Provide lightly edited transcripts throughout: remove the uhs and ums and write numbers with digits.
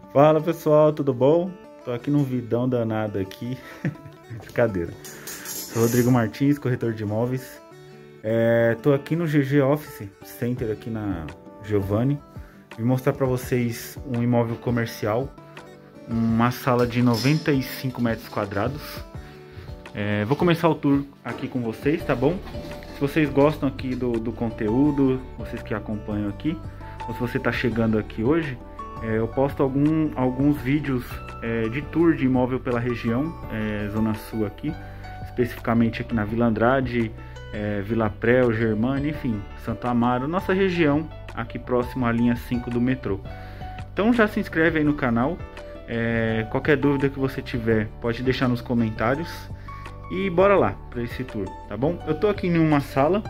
Fala pessoal, tudo bom? Tô aqui num vidão danado aqui. Brincadeira. Sou Rodrigo Martins, corretor de imóveis. Tô aqui no GG Office Center aqui na Giovanni. Vim mostrar para vocês um imóvel comercial, uma sala de 95 metros quadrados. Vou começar o tour aqui com vocês, tá bom? Se vocês gostam aqui do conteúdo, vocês que acompanham aqui, ou se você está chegando aqui hoje, eu posto alguns vídeos de tour de imóvel pela região, Zona Sul aqui, especificamente aqui na Vila Andrade, Vila Pré, Germânia, enfim, Santo Amaro, nossa região, aqui próximo à linha 5 do metrô. Então já se inscreve aí no canal, qualquer dúvida que você tiver pode deixar nos comentários e bora lá para esse tour, tá bom? Eu tô aqui em uma sala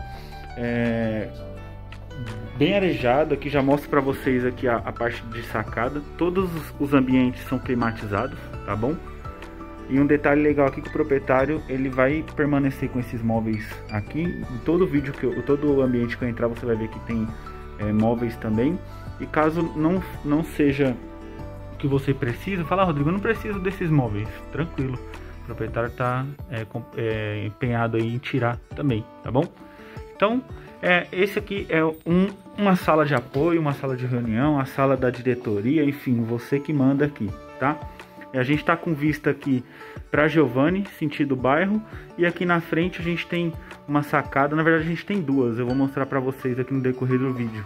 bem arejada, aqui já mostro para vocês aqui a parte de sacada. Todos os ambientes são climatizados, tá bom? E um detalhe legal aqui que o proprietário ele vai permanecer com esses móveis aqui. Em todo vídeo todo o ambiente que eu entrar, você vai ver que tem móveis também. E caso não seja o que você precisa, fala: Rodrigo, eu não preciso desses móveis, tranquilo. O proprietário está empenhado aí em tirar também, tá bom? Então, esse aqui é uma sala de apoio, uma sala de reunião, a sala da diretoria, enfim, você que manda aqui, tá? A gente tá com vista aqui para Giovanni, sentido bairro, e aqui na frente a gente tem uma sacada, na verdade a gente tem duas, eu vou mostrar para vocês aqui no decorrer do vídeo.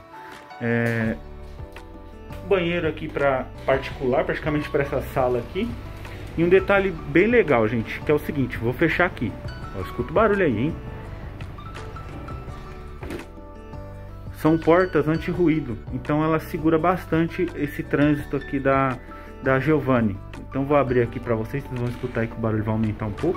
Banheiro aqui para particular, praticamente para essa sala aqui. E um detalhe bem legal, gente, que é o seguinte, vou fechar aqui, ó, escuta o barulho aí, hein? São portas anti-ruído, então ela segura bastante esse trânsito aqui da Giovanni. Então vou abrir aqui para vocês vão escutar aí que o barulho vai aumentar um pouco.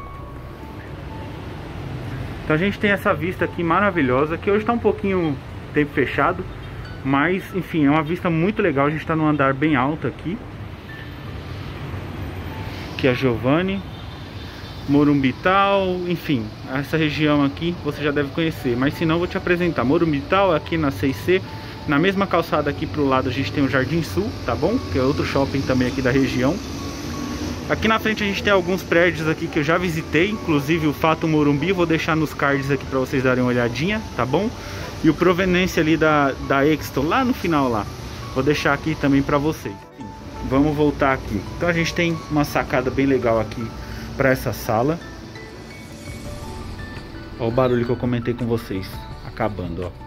Então a gente tem essa vista aqui maravilhosa, que hoje está um pouquinho tempo fechado, mas enfim, é uma vista muito legal. A gente está num andar bem alto aqui, que é a Giovanni, Morumbital, enfim, essa região aqui você já deve conhecer, mas se não vou te apresentar. Morumbital aqui na 6C, na mesma calçada aqui pro lado a gente tem o Jardim Sul, tá bom? Que é outro shopping também aqui da região. Aqui na frente a gente tem alguns prédios aqui que eu já visitei, inclusive o Fato Morumbi, vou deixar nos cards aqui para vocês darem uma olhadinha, tá bom? E o Provenência ali da Exton, lá no final lá, vou deixar aqui também para vocês. Vamos voltar aqui. Então a gente tem uma sacada bem legal aqui para essa sala. Olha o barulho que eu comentei com vocês, acabando, ó.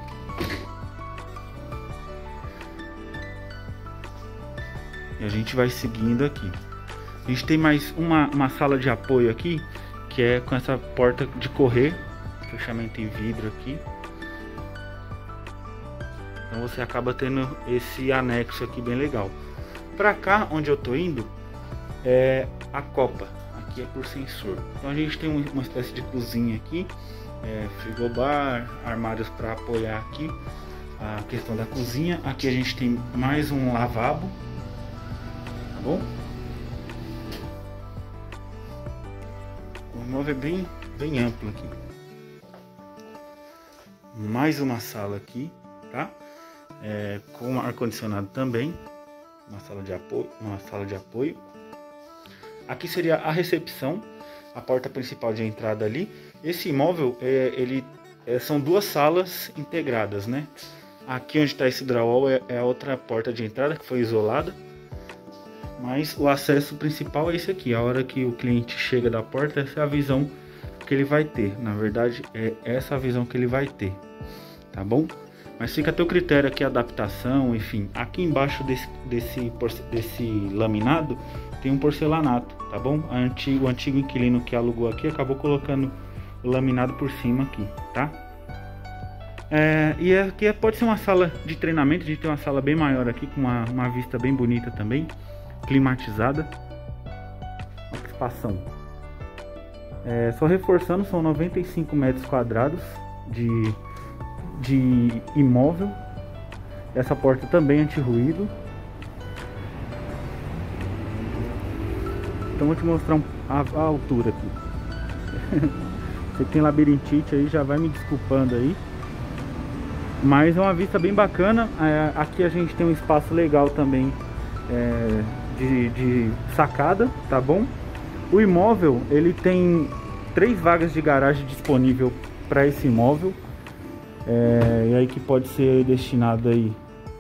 E a gente vai seguindo aqui. A gente tem mais uma sala de apoio aqui, que é com essa porta de correr, fechamento em vidro aqui. Então você acaba tendo esse anexo aqui bem legal. Pra cá, onde eu tô indo, é a copa. Aqui é por sensor. Então a gente tem uma espécie de cozinha aqui, frigobar, armários para apoiar aqui a questão da cozinha. Aqui a gente tem mais um lavabo, tá bom? O imóvel é bem amplo aqui. Mais uma sala aqui, tá? Com ar condicionado também, uma sala de apoio. Aqui seria a recepção, a porta principal de entrada ali. Esse imóvel, são duas salas integradas, né? Aqui onde está esse drywall é a outra porta de entrada que foi isolada. Mas o acesso principal é esse aqui. A hora que o cliente chega da porta, essa é a visão que ele vai ter. Na verdade, é essa a visão que ele vai ter, tá bom? Mas fica a teu critério aqui, a adaptação, enfim. Aqui embaixo desse laminado tem um porcelanato, tá bom? O antigo inquilino que alugou aqui acabou colocando o laminado por cima aqui, tá? E aqui pode ser uma sala de treinamento. A gente tem uma sala bem maior aqui, com uma vista bem bonita também, climatizada. Olha que espação. Só reforçando, são 95 metros quadrados de imóvel. Essa porta também anti-ruído. Então vou te mostrar a altura aqui. Você que tem labirintite aí, já vai me desculpando aí. Mas é uma vista bem bacana. Aqui a gente tem um espaço legal também de sacada, tá bom? O imóvel, ele tem 3 vagas de garagem disponível para esse imóvel, e aí que pode ser destinado aí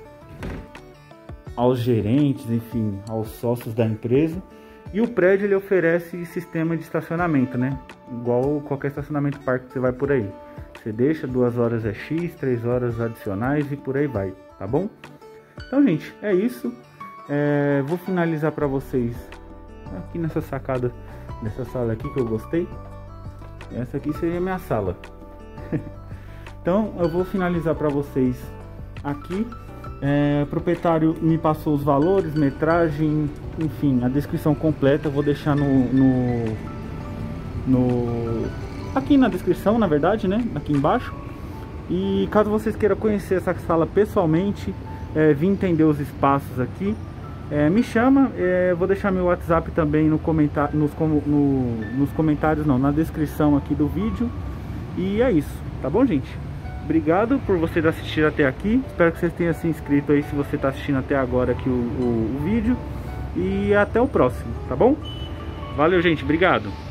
aos gerentes, enfim, aos sócios da empresa. E o prédio, ele oferece sistema de estacionamento, né? Igual qualquer estacionamento parque que você vai por aí. Você deixa, 2 horas é X, 3 horas adicionais e por aí vai, tá bom? Então, gente, é isso. Vou finalizar para vocês aqui nessa sacada, nessa sala aqui que eu gostei. Essa aqui seria a minha sala. Então, eu vou finalizar para vocês aqui. O proprietário me passou os valores, metragem, enfim, a descrição completa. Eu vou deixar aqui na descrição, na verdade, né? Aqui embaixo. E caso vocês queiram conhecer essa sala pessoalmente, vir entender os espaços aqui, me chama. Vou deixar meu WhatsApp também nos comentários, não, na descrição aqui do vídeo. E é isso, tá bom, gente? Obrigado por vocês assistirem até aqui. Espero que vocês tenham se inscrito aí se você está assistindo até agora aqui o vídeo. E até o próximo, tá bom? Valeu, gente. Obrigado.